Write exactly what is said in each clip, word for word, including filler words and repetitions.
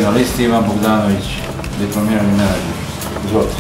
na listi Ivan Bogdanović, diplomirani menadžer. Izvolite.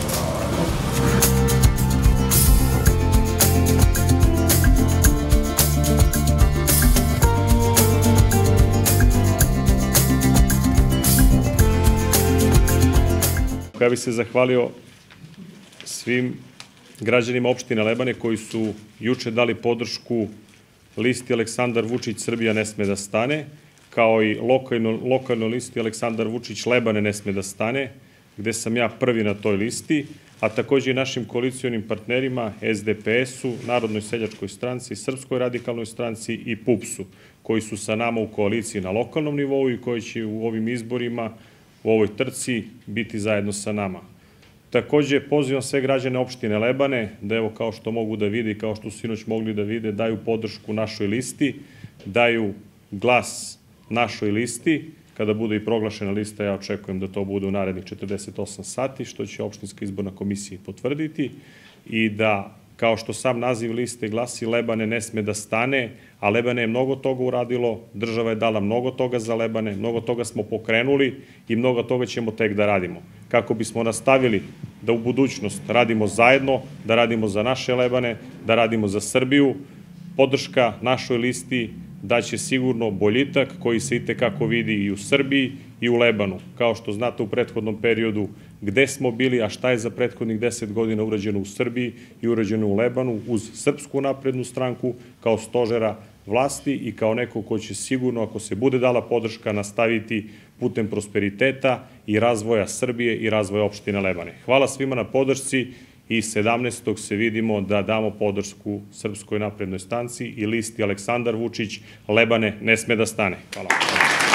Ja bih se zahvalio svim građanima opštine Lebane koji su juče dali podršku listi Aleksandar Vučić Srbija ne sme da stane, kao i lokalnoj listi Aleksandar Vučić Lebane ne sme da stane, gde sam ja prvi na toj listi, a takođe i našim koalicijonim partnerima S D P S-u, Narodnoj seljačkoj stranci, Srpskoj radikalnoj stranci i P U P S-u, koji su sa nama u koaliciji na lokalnom nivou i koji će u ovim izborima, u ovoj trci, biti zajedno sa nama. Takođe, pozivam sve građane opštine Lebane da, evo, kao što mogu da vide i kao što su sinoć mogli da vide, daju podršku našoj listi, daju glas našoj listi. Kada bude i proglašena lista, ja očekujem da to bude u narednih četrdeset osam sati, što će opštinska izborna komisija potvrditi, i da, kao što sam naziv liste glasi, Lebane ne sme da stane, a Lebane je mnogo toga uradilo, država je dala mnogo toga za Lebane, mnogo toga smo pokrenuli i mnogo toga ćemo tek da radimo. Kako bismo nastavili da u budućnost radimo zajedno, da radimo za naše Lebane, da radimo za Srbiju, podrška našoj listi daće sigurno boljitak koji se itekako vidi i u Srbiji i u Lebanu. Kao što znate, u prethodnom periodu gde smo bili, a šta je za prethodnih deset godina urađeno u Srbiji i urađeno u Lebanu, uz Srpsku naprednu stranku kao stožera vlasti i kao neko ko će sigurno, ako se bude dala podrška, nastaviti putem prosperiteta i razvoja Srbije i razvoja opštine Lebane. Hvala svima na podršci i sedamnaestog se vidimo da damo podršku Srpskoj naprednoj stranci i listi Aleksandar Vučić Lebane ne sme da stane. Hvala.